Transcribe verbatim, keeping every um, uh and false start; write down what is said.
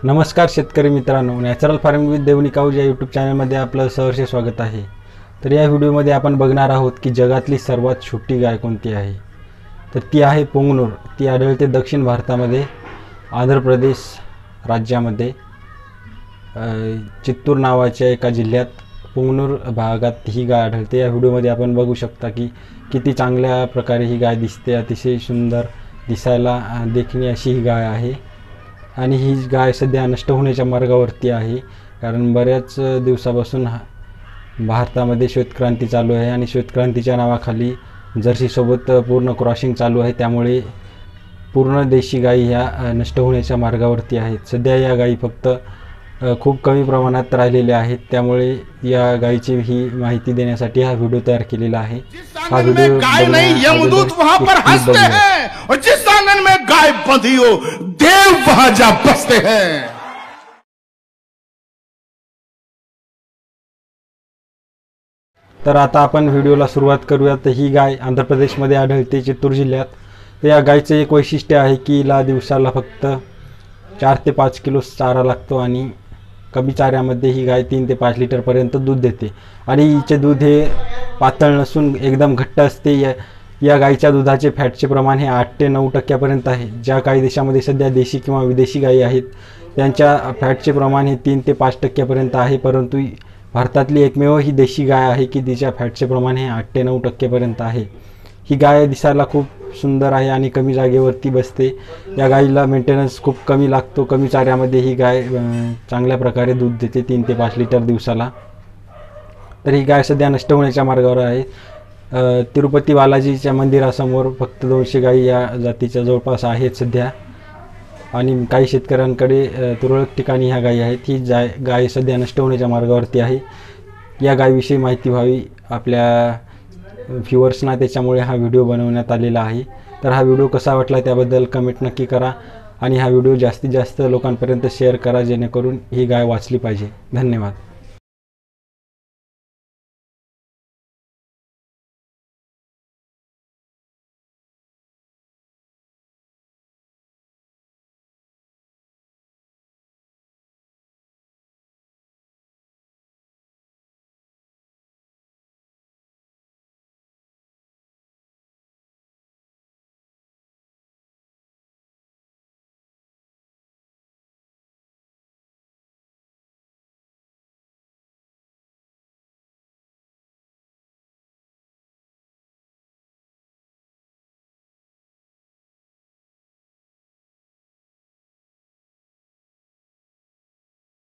नमस्कार शेतकरी मित्रांनो, natural farming with Deoni cows या यूट्यूब चॅनलमध्ये आपलं सहर्ष स्वागत आहे। तर या व्हिडिओमध्ये आपण बघणार आहोत की जगातली सर्वात छोटी गाय कोणती आहे। तर ती आहे पुंगनूर। ती आढळते दक्षिण भारतामध्ये आंध्र प्रदेश राज्यामध्ये चित्तूर नावाच्या एका जिल्ह्यात पुंगनूर भागात ही गाय आढळते। या व्हिडिओमध्ये आपण बघू शकता की किती चांगल्या प्रकारे ही गाय दिसते। अतिशय सुंदर दिसायला देखणी अशी ही गाय आहे आणि ही गाय सध्या नष्ट होण्याच्या मार्गावरती आहे, कारण बऱ्याच दिवसापासून भारतामध्ये श्वेतक्रांती चालू आहे आणि श्वेतक्रांतीच्या नावाखाली जर्सी सोबत पूर्ण क्रॉसिंग चालू आहे। त्यामुळे पूर्ण देशी गायी ह्या नष्ट होण्याच्या मार्गावरती आहेत। सध्या या गायी फक्त खूप कमी प्रमाणात राहिलेल्या आहेत। त्यामुळे या गायीची ही माहिती देण्यासाठी हा व्हिडिओ तयार केलेला आहे। हा व्हिडिओ गाय नहीं यमदूत वहां पर हंसते हैं और जिस आंगन में गाय बंधी हो देव वहां जा बसते हैं। तर आता आपण व्हिडिओला सुरुवात करूया। तर ही गाय आंध्र प्रदेशमध्ये आढळते, चित्तूर जिल्ह्यात। तर या गायचं एक वैशिष्ट्य आहे की हिला दिवसाला फक्त चार ते पाच किलो चारा लागतो आणि कमी चाऱ्यामध्ये ही गाय तीन ते पाच लिटरपर्यंत दूध देते आणि हिचे दूध हे पातळ नसून एकदम घट्ट असते। या या गायीच्या दुधाचे फॅटचे प्रमाण हे आठ ते नऊ टक्क्यापर्यंत आहे। ज्या काही देशामध्ये सध्या देशी किंवा विदेशी गायी आहेत त्यांच्या फॅटचे प्रमाण हे तीन ते पाच टक्क्यापर्यंत आहे, परंतु भारतातली एकमेव ही देशी गाय आहे की तिच्या फॅटचे प्रमाण हे आठ ते नऊ टक्क्यापर्यंत आहे। ही गाय दिसायला खूप सुंदर आहे आणि कमी जागेवरती बसते। या गायीला मेंटेनन्स खूप कमी लागतो। कमी चाऱ्यामध्ये ही गाय चांगल्या प्रकारे दूध देते, तीन ते पाच लिटर दिवसाला। तर ही गाय सध्या नष्ट होण्याच्या मार्गावर आहे। तिरुपती बालाजीच्या मंदिरासमोर फक्त दोनशे गायी या जातीच्या जवळपास आहेत सध्या आणि काही शेतकऱ्यांकडे तुरळक ठिकाणी ह्या गायी आहेत। ही जाय गाय सध्या नष्ट होण्याच्या मार्गावरती आहे। या गायीविषयी माहिती व्हावी आपल्या व्ह्यूअर्सना, त्याच्यामुळे हा व्हिडिओ बनवण्यात आलेला आहे। तर हा व्हिडिओ कसा वाटला त्याबद्दल कमेंट नक्की करा आणि हा व्हिडिओ जास्तीत जास्त लोकांपर्यंत शेअर करा, जेणेकरून ही गाय वाचली पाहिजे। धन्यवाद।